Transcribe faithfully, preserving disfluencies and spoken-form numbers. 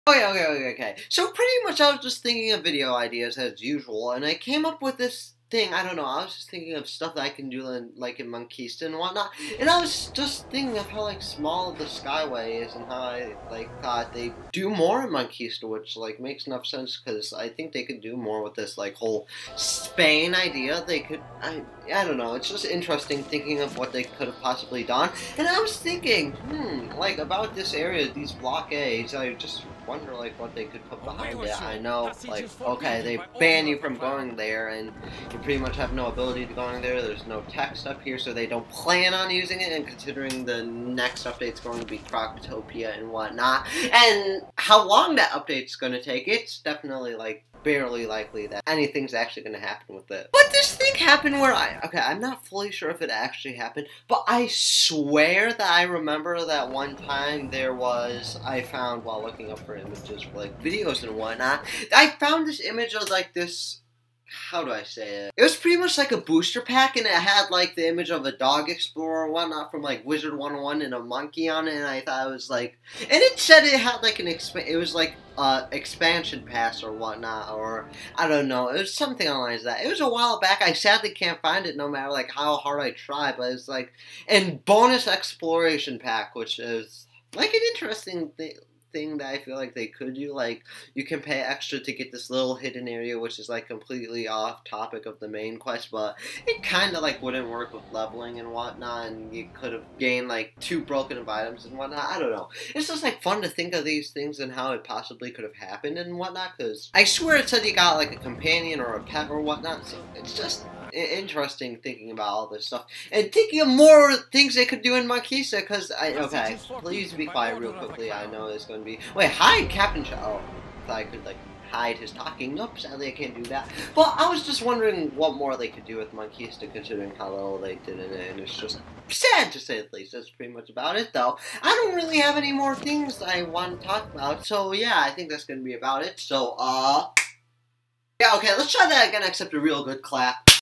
Okay, okay, okay, okay. So pretty much I was just thinking of video ideas as usual, and I came up with this thing. I don't know. I was just thinking of stuff that I can do in, like in Monquista and whatnot, and I was just thinking of how like small the Skyway is and how I like thought they do more in Monquista, which like makes enough sense because I think they could do more with this like whole Spain idea. They could. I I don't know. It's just interesting thinking of what they could have possibly done, and I was thinking, hmm, like about this area, these blockades. I just wonder like what they could put behind it. I know, like, okay, they ban you from going there, and you pretty much have no ability to go in there. There's no text up here, so they don't plan on using it. And considering the next update's going to be Croctopia and whatnot, and how long that update's going to take, it's definitely like barely likely that anything's actually going to happen with it. But this thing happened where I, okay, I'm not fully sure if it actually happened, but I swear that I remember that one time there was, I found while looking up for images for like videos and whatnot, I found this image of like this, how do I say it? It was pretty much like a booster pack, and it had like the image of a dog explorer or whatnot from like Wizard one oh one and a monkey on it, and I thought it was like, and it said it had like an exp it was like uh expansion pass or whatnot, or I don't know, it was something along that. It was a while back. I sadly can't find it no matter like how hard I try, but it's like, and bonus exploration pack, which is like an interesting thing. thing that I feel like they could do. Like, you can pay extra to get this little hidden area, which is like completely off topic of the main quest, but it kind of like wouldn't work with leveling and whatnot, and you could have gained like two broken of items and whatnot. I don't know. It's just like fun to think of these things and how it possibly could have happened and whatnot, because I swear it said you got like a companion or a pet or whatnot, so it's just interesting thinking about all this stuff and thinking of more things they could do in Monquista, because I okay please be quiet real quickly. I know it's going to be wait hi Captain Ch oh I thought I could like hide his talking. Nope, sadly I can't do that. But I was just wondering what more they could do with Monquista, considering how little they did in it, and it's just sad to say the least. That's pretty much about it though. I don't really have any more things I want to talk about, so yeah, I think that's going to be about it. So uh yeah, okay, let's try that again, except a real good clap.